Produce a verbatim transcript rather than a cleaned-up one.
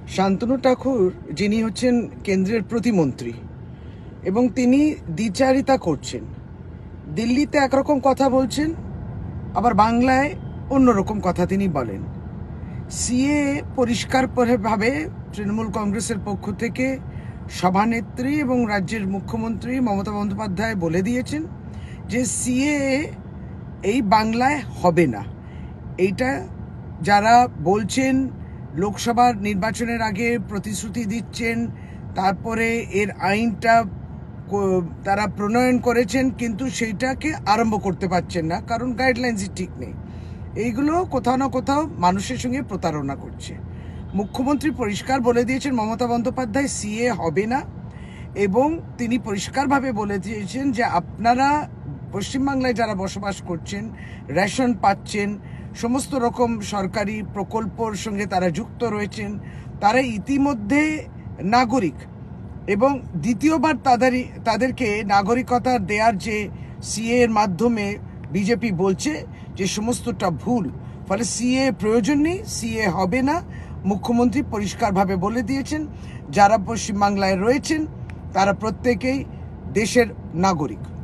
শান্তনু ঠাকুর যিনি হচ্ছেন কেন্দ্রের প্রতিমন্ত্রী এবং তিনি দ্বিচারিতা করছেন। দিল্লিতে একরকম কথা বলছেন, আবার বাংলায় অন্যরকম কথা তিনি বলেন। সিএ পরিষ্কারভাবে তৃণমূল কংগ্রেসের পক্ষ থেকে সভানেত্রী এবং রাজ্যের মুখ্যমন্ত্রী মমতা বন্দ্যোপাধ্যায় বলে দিয়েছেন যে সিএ এই বাংলায় হবে না। এইটা যারা বলছেন লোকসভার নির্বাচনের আগে প্রতিশ্রুতি দিচ্ছেন, তারপরে এর আইনটা তারা প্রণয়ন করেছেন কিন্তু সেইটাকে আরম্ভ করতে পারছেন না, কারণ গাইডলাইন্সই ঠিক নেই। এইগুলো কোথাও না কোথাও মানুষের সঙ্গে প্রতারণা করছে। মুখ্যমন্ত্রী পরিষ্কার বলে দিয়েছেন মমতা বন্দ্যোপাধ্যায় সিএ হবে না, এবং তিনি পরিষ্কারভাবে বলে দিয়েছেন যে আপনারা পশ্চিমবাংলায় যারা বসবাস করছেন, রেশন পাচ্ছেন, সমস্ত রকম সরকারি প্রকল্পর সঙ্গে তারা যুক্ত রয়েছেন, তারা ইতিমধ্যে নাগরিক, এবং দ্বিতীয়বার তাদের তাদেরকে নাগরিকতা দেওয়ার যে সিএ এর মাধ্যমে বিজেপি বলছে যে সমস্তটা ভুল, ফলে সিএ প্রয়োজন নেই, সিএ হবে না। মুখ্যমন্ত্রী পরিষ্কারভাবে বলে দিয়েছেন যারা পশ্চিমবাংলায় রয়েছেন তারা প্রত্যেকেই দেশের নাগরিক।